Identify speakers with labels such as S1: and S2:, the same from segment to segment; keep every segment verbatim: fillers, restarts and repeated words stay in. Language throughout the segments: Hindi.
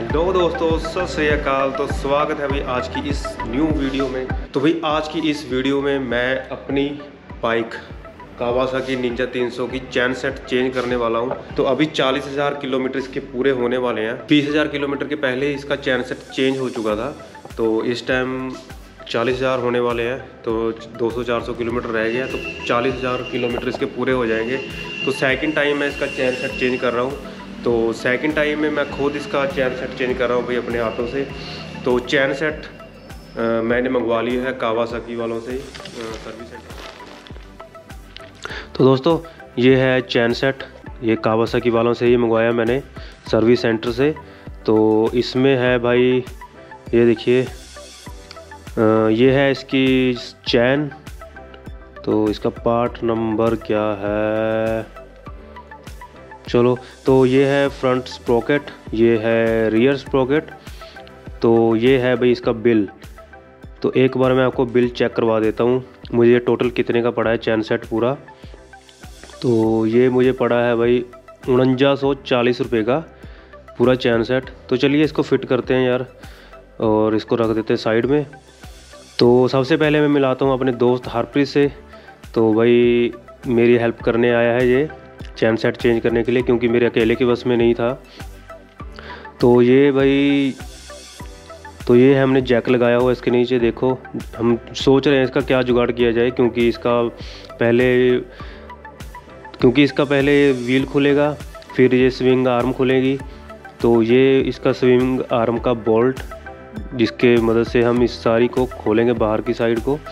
S1: हेलो दोस्तों, सत श्री अकाल। तो स्वागत है भाई आज की इस न्यू वीडियो में। तो भाई आज की इस वीडियो में मैं अपनी बाइक कावासाकी निंजा तीन सौ की चैन सेट चेंज करने वाला हूं। तो अभी चालीस हज़ार किलोमीटर इसके पूरे होने वाले हैं। बीस हज़ार किलोमीटर के पहले ही इसका चैन सेट चेंज हो चुका था। तो इस टाइम चालीस हज़ार होने वाले हैं, तो दो सौ चार सौ किलोमीटर रह गया, तो चालीस हज़ार किलोमीटर इसके पूरे हो जाएंगे। तो सेकंड टाइम मैं इसका चैन सेट चेंज कर रहा हूँ। तो सेकंड टाइम में मैं खुद इसका चैन सेट चेंज कर रहा हूँ भाई अपने हाथों से। तो चैन सेट आ, मैंने मंगवा लिया है कावासाकी वालों से सर्विस सेंटर। तो दोस्तों ये है चैन सेट, ये कावासाकी वालों से ही मंगवाया मैंने सर्विस सेंटर से। तो इसमें है भाई ये देखिए, ये है इसकी चैन। तो इसका पार्ट नंबर क्या है, चलो। तो ये है फ्रंट स्प्रॉकेट, ये है रियर स्प्रॉकेट। तो ये है भाई इसका बिल। तो एक बार मैं आपको बिल चेक करवा देता हूँ, मुझे टोटल कितने का पड़ा है चैन सेट पूरा। तो ये मुझे पड़ा है भाई उनंजा सौ चालीस रुपये का पूरा चैन सेट। तो चलिए इसको फिट करते हैं यार, और इसको रख देते हैं साइड में। तो सबसे पहले मैं मिलाता हूँ अपने दोस्त हरप्रीत से। तो भाई मेरी हेल्प करने आया है ये चैन सेट चेंज करने के लिए, क्योंकि मेरे अकेले के बस में नहीं था। तो ये भाई तो ये है, हमने जैक लगाया हुआ इसके नीचे। देखो हम सोच रहे हैं इसका क्या जुगाड़ किया जाए, क्योंकि इसका पहले क्योंकि इसका पहले व्हील खुलेगा, फिर ये स्विंग आर्म खुलेगी। तो ये इसका स्विंग आर्म का बोल्ट, जिसके मदद से हम इस सारी को खोलेंगे बाहर की साइड को,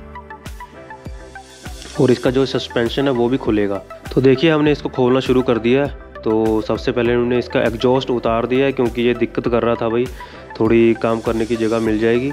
S1: और इसका जो सस्पेंशन है वो भी खुलेगा। तो देखिए हमने इसको खोलना शुरू कर दिया है। तो सबसे पहले हमने इसका एग्जॉस्ट उतार दिया है, क्योंकि ये दिक्कत कर रहा था भाई, थोड़ी काम करने की जगह मिल जाएगी।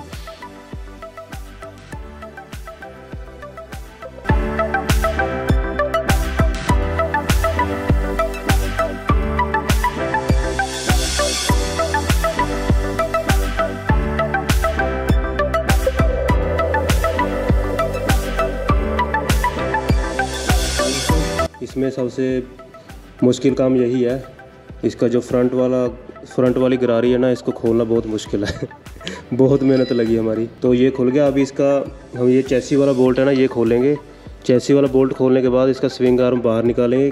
S1: इसमें सबसे मुश्किल काम यही है, इसका जो फ्रंट वाला फ्रंट वाली गरारी है ना, इसको खोलना बहुत मुश्किल है बहुत मेहनत लगी हमारी। तो ये खुल गया। अभी इसका हम ये चैसी वाला बोल्ट है ना, ये खोलेंगे। चैसी वाला बोल्ट खोलने के बाद इसका स्विंग आर्म बाहर निकालेंगे।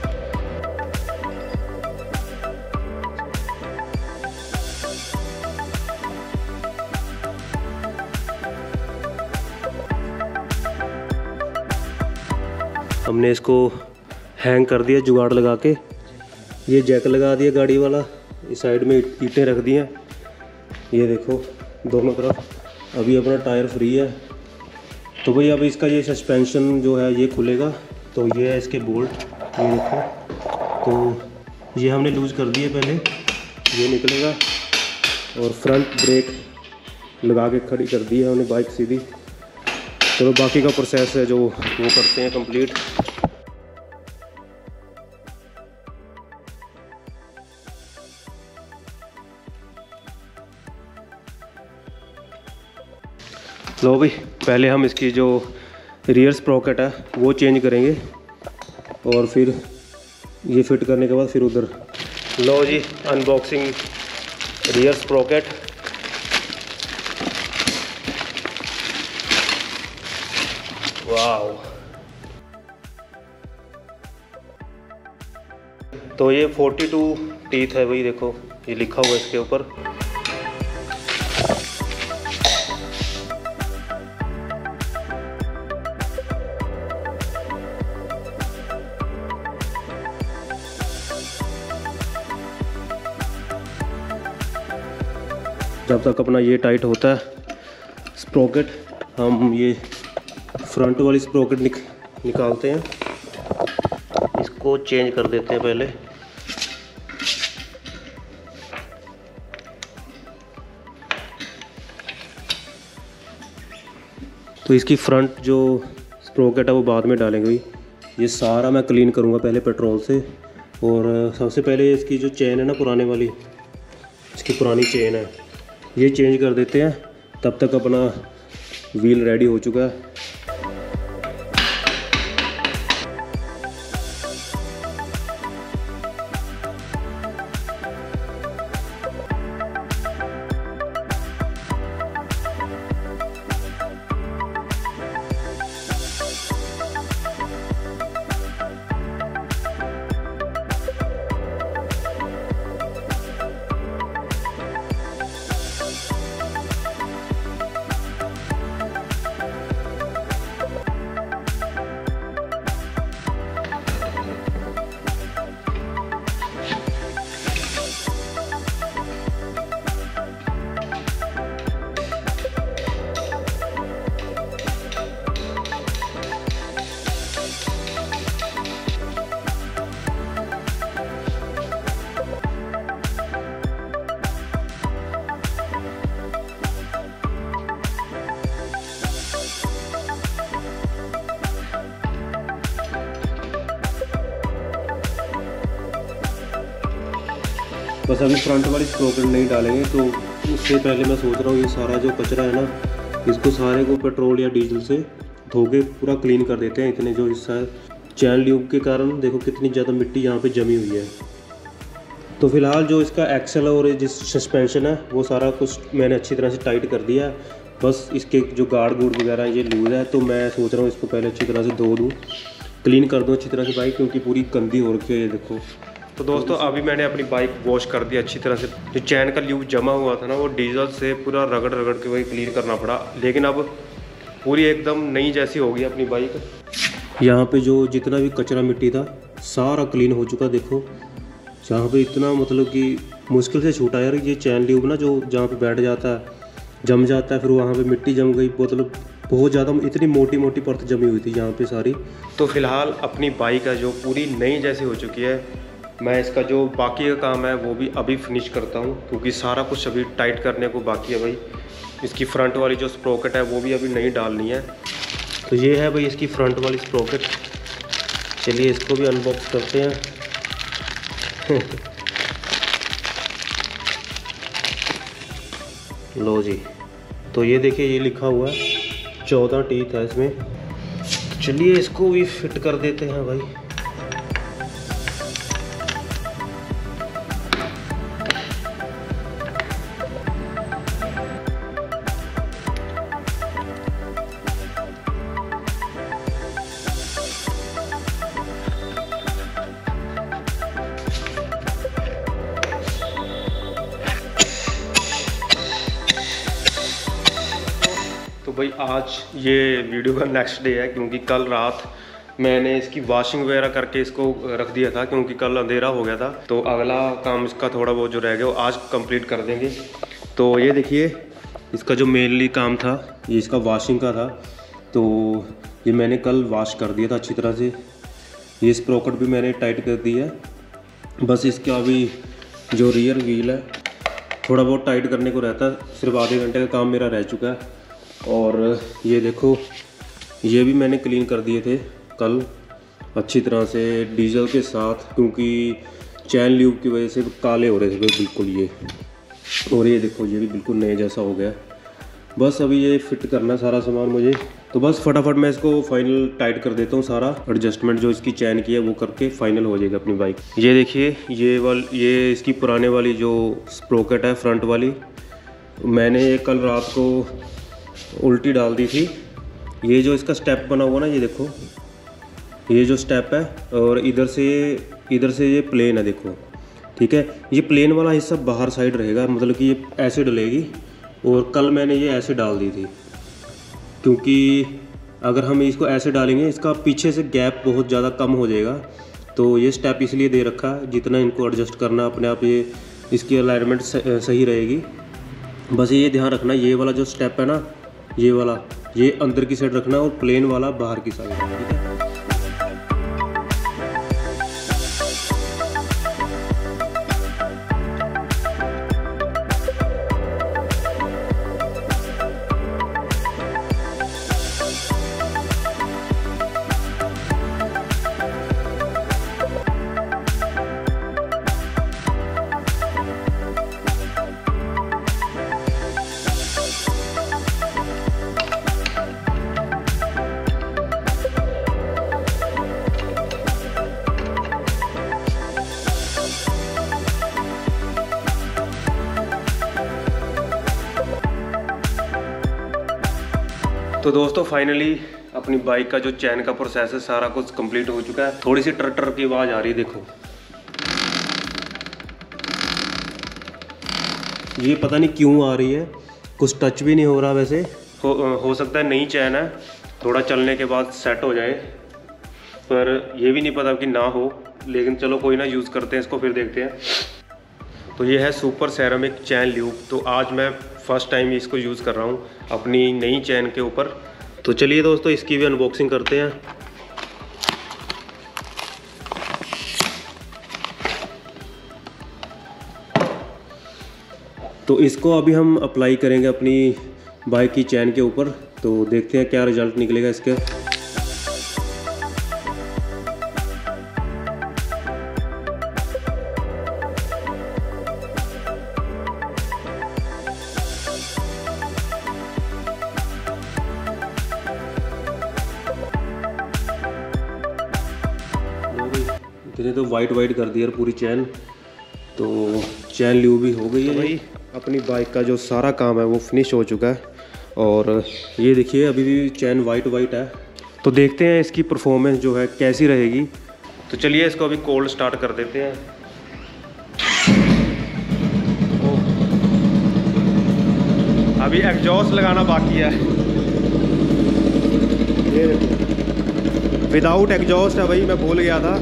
S1: हमने इसको हैंग कर दिया जुगाड़ लगा के, ये जैक लगा दिया गाड़ी वाला, इस साइड में ईंटें रख दी हैं, ये देखो दोनों तरफ। अभी अपना टायर फ्री है। तो भाई अब इसका ये सस्पेंशन जो है ये खुलेगा। तो ये है इसके बोल्ट, ये देखो। तो ये हमने लूज़ कर दिए पहले, ये निकलेगा। और फ्रंट ब्रेक लगा के खड़ी कर दी है हमने बाइक सीधी। चलो बाकी का प्रोसेस है जो वो करते हैं कंप्लीट। लो भाई पहले हम इसकी जो रियर स्प्रॉकेट है वो चेंज करेंगे, और फिर ये फिट करने के बाद फिर उधर। लो जी अनबॉक्सिंग रियर स्प्रॉकेट। वाह, तो ये बयालीस टीथ है भाई, देखो ये लिखा हुआ है इसके ऊपर। जब तक अपना ये टाइट होता है स्प्रॉकेट, हम ये फ्रंट वाली स्प्रॉकेट निक, निकालते हैं। इसको चेंज कर देते हैं पहले। तो इसकी फ्रंट जो स्प्रॉकेट है वो बाद में डालेंगे भाई। ये सारा मैं क्लीन करूँगा पहले पेट्रोल से। और सबसे पहले इसकी जो चेन है ना पुराने वाली, इसकी पुरानी चेन है, ये चेंज कर देते हैं। तब तक अपना व्हील रेडी हो चुका है। बस अभी फ्रंट वाली स्प्रोकेट नहीं डालेंगे। तो उससे पहले मैं सोच रहा हूँ ये सारा जो कचरा है ना, इसको सारे को पेट्रोल या डीजल से धो के पूरा क्लीन कर देते हैं। इतने जो हिस्सा है चैन ल्यूब के कारण देखो कितनी ज़्यादा मिट्टी यहाँ पे जमी हुई है। तो फिलहाल जो इसका एक्सल और जिस सस्पेंशन है वो सारा कुछ मैंने अच्छी तरह से टाइट कर दिया है। बस इसके जो गार्ड गुड़ वगैरह ये लूज़ है, तो मैं सोच रहा हूँ इसको पहले अच्छी तरह से धो दूँ, क्लीन कर दूँ अच्छी तरह से बाइक, क्योंकि पूरी गंदी हो रखी है ये देखो। तो दोस्तों अभी मैंने अपनी बाइक वॉश कर दी अच्छी तरह से। जो चैन का ल्यूब जमा हुआ था ना वो डीजल से पूरा रगड़ रगड़ के वही क्लीन करना पड़ा, लेकिन अब पूरी एकदम नई जैसी हो गई अपनी बाइक। यहाँ पे जो जितना भी कचरा मिट्टी था सारा क्लीन हो चुका देखो। जहाँ पे इतना मतलब कि मुश्किल से छूटा यार ये चैन ल्यूब ना, जो जहाँ पे बैठ जाता है जम जाता है, फिर वहाँ पे मिट्टी जम गई, मतलब बहुत ज़्यादा इतनी मोटी मोटी परत जमी हुई थी यहाँ पे सारी। तो फिलहाल अपनी बाइक है जो पूरी नई जैसी हो चुकी है। मैं इसका जो बाकी का काम है वो भी अभी फिनिश करता हूँ, क्योंकि सारा कुछ अभी टाइट करने को बाकी है भाई। इसकी फ्रंट वाली जो स्प्रोकेट है वो भी अभी नहीं डालनी है। तो ये है भाई इसकी फ्रंट वाली स्प्रोकेट। चलिए इसको भी अनबॉक्स करते हैं। लो जी, तो ये देखिए ये लिखा हुआ है चौदह टीथ है इसमें। तो चलिए इसको भी फिट कर देते हैं भाई। तो भाई आज ये वीडियो का नेक्स्ट डे है, क्योंकि कल रात मैंने इसकी वॉशिंग वगैरह करके इसको रख दिया था, क्योंकि कल अंधेरा हो गया था। तो अगला काम इसका थोड़ा बहुत जो रह गया वो आज कंप्लीट कर देंगे। तो ये देखिए इसका जो मेनली काम था ये इसका वॉशिंग का था, तो ये मैंने कल वॉश कर दिया था अच्छी तरह से। ये स्प्रोकेट भी मैंने टाइट कर दी है। बस इसका अभी जो रियर व्हील है थोड़ा बहुत टाइट करने को रहता है, सिर्फ आधे घंटे का काम मेरा रह चुका है। और ये देखो ये भी मैंने क्लीन कर दिए थे कल अच्छी तरह से डीजल के साथ, क्योंकि चैन ल्यूब की वजह से काले हो रहे थे बिल्कुल ये। और ये देखो ये भी बिल्कुल नए जैसा हो गया। बस अभी ये फिट करना सारा सामान मुझे, तो बस फटाफट मैं इसको फाइनल टाइट कर देता हूँ। सारा एडजस्टमेंट जो इसकी चैन की है वो करके फाइनल हो जाएगा अपनी बाइक। ये देखिए ये वाली ये इसकी पुराने वाली जो स्प्रोकेट है फ्रंट वाली, मैंने ये कल रात को उल्टी डाल दी थी। ये जो इसका स्टेप बना हुआ ना ये देखो, ये जो स्टेप है और इधर से इधर से ये प्लेन है देखो, ठीक है। ये प्लेन वाला हिस्सा बाहर साइड रहेगा, मतलब कि ये ऐसे डलेगी। और कल मैंने ये ऐसे डाल दी थी, क्योंकि अगर हम इसको ऐसे डालेंगे इसका पीछे से गैप बहुत ज़्यादा कम हो जाएगा। तो ये स्टेप इसलिए दे रखा है, जितना इनको एडजस्ट करना अपने आप ये इसकी अलाइनमेंट सही रहेगी। बस ये ध्यान रखना ये वाला जो स्टेप है ना ये वाला ये अंदर की साइड रखना और प्लेन वाला बाहर की साइड, ठीक है। तो दोस्तों फाइनली अपनी बाइक का जो चैन का प्रोसेस है सारा कुछ कंप्लीट हो चुका है। थोड़ी सी टर टर की आवाज़ आ रही है देखो, ये पता नहीं क्यों आ रही है, कुछ टच भी नहीं हो रहा। वैसे हो, हो सकता है नई चैन है, थोड़ा चलने के बाद सेट हो जाए, पर ये भी नहीं पता कि ना हो। लेकिन चलो कोई ना, यूज़ करते हैं इसको फिर देखते हैं। तो ये है सुपर सेरामिक चैन ल्यूब। तो आज मैं फ़र्स्ट टाइम इसको यूज़ कर रहा हूँ अपनी नई चैन के ऊपर। तो चलिए दोस्तों इसकी भी अनबॉक्सिंग करते हैं। तो इसको अभी हम अप्लाई करेंगे अपनी बाइक की चैन के ऊपर, तो देखते हैं क्या रिजल्ट निकलेगा इसका। इतने तो वाइट वाइट कर दिया पूरी चैन, तो चैन ल्यू भी हो गई है। भाई अपनी बाइक का जो सारा काम है वो फिनिश हो चुका है और ये देखिए अभी भी चैन वाइट वाइट है। तो देखते हैं इसकी परफॉर्मेंस जो है कैसी रहेगी। तो चलिए इसको अभी कोल्ड स्टार्ट कर देते हैं। अभी एग्जॉस्ट लगाना बाकी है, ये विदाउट एग्जॉस्ट है भाई, मैं भूल गया था।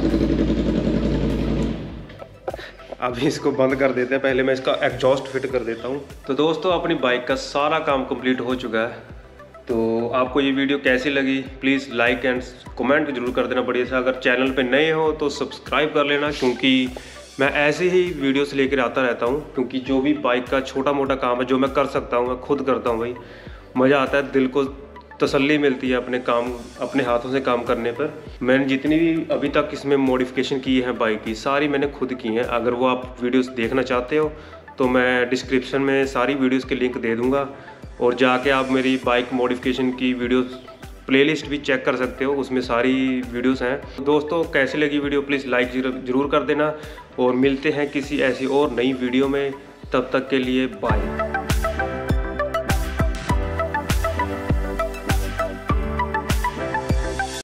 S1: अभी इसको बंद कर देते हैं, पहले मैं इसका एग्जॉस्ट फिट कर देता हूँ। तो दोस्तों अपनी बाइक का सारा काम कंप्लीट हो चुका है। तो आपको ये वीडियो कैसी लगी प्लीज़ लाइक एंड कमेंट जरूर कर देना बढ़िया सा। अगर चैनल पे नए हो तो सब्सक्राइब कर लेना, क्योंकि मैं ऐसे ही वीडियोस लेकर आता रहता हूँ। क्योंकि जो भी बाइक का छोटा मोटा काम है जो मैं कर सकता हूँ मैं खुद करता हूँ भाई। मज़ा आता है, दिल को तसल्ली मिलती है अपने काम अपने हाथों से काम करने पर। मैंने जितनी भी अभी तक इसमें मॉडिफिकेशन की है बाइक की सारी मैंने खुद की हैं। अगर वो आप वीडियोस देखना चाहते हो तो मैं डिस्क्रिप्शन में सारी वीडियोस के लिंक दे दूँगा और जाके आप मेरी बाइक मॉडिफिकेशन की वीडियोस प्लेलिस्ट भी चेक कर सकते हो, उसमें सारी वीडियोस हैं। तो दोस्तों कैसी लगी वीडियो प्लीज़ लाइक जरूर कर देना और मिलते हैं किसी ऐसी और नई वीडियो में। तब तक के लिए बाय।